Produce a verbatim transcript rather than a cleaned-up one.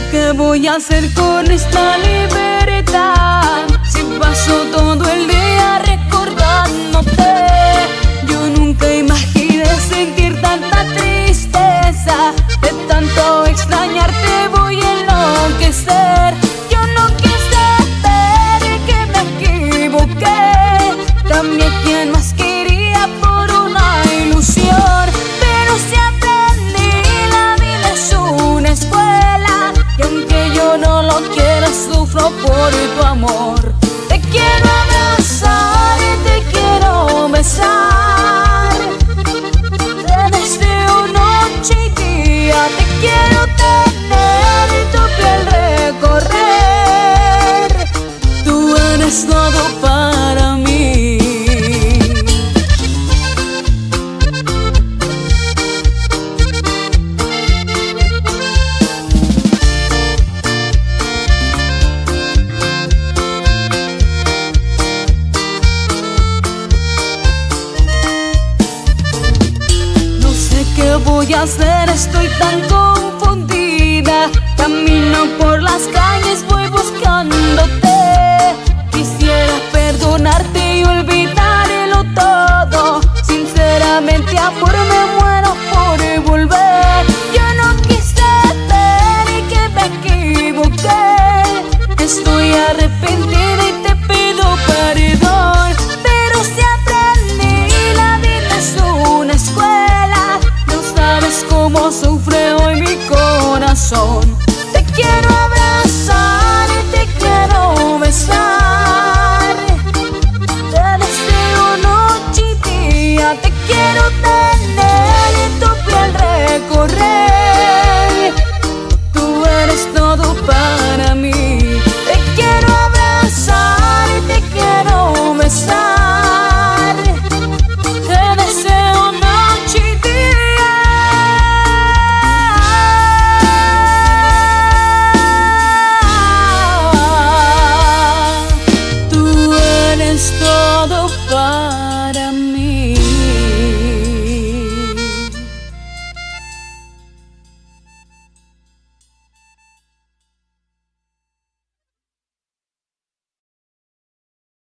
¿Qué voy a hacer con esta libertad? Si paso todo el día recordándote. Yo nunca imaginé sentir tanta tristeza. De tanto extrañarte voy a enloquecer. Yo no quise ver que me equivoqué. Cambié a quien más quería por una ilusión. Pero si aprendí, la vida es una escuela. Y aunque yo no lo quiera, sufro por tu amor. Te quiero abrazar y te quiero besar. Te deseo noche y día. Te quiero tener y tu piel recorrer. Tú eres todo para mí. ¿Qué voy a hacer? Estoy tan confundida. Camino por las calles, voy buscándote. Quisiera perdonarte y olvidarlo todo. Sinceramente, amor, me muero por volver. Yo no quise ver que me equivoqué. Estoy arrepentida y te pido perdón. Pero si aprendí, la vida es una escuela. Cómo sufre hoy mi corazón. Te quiero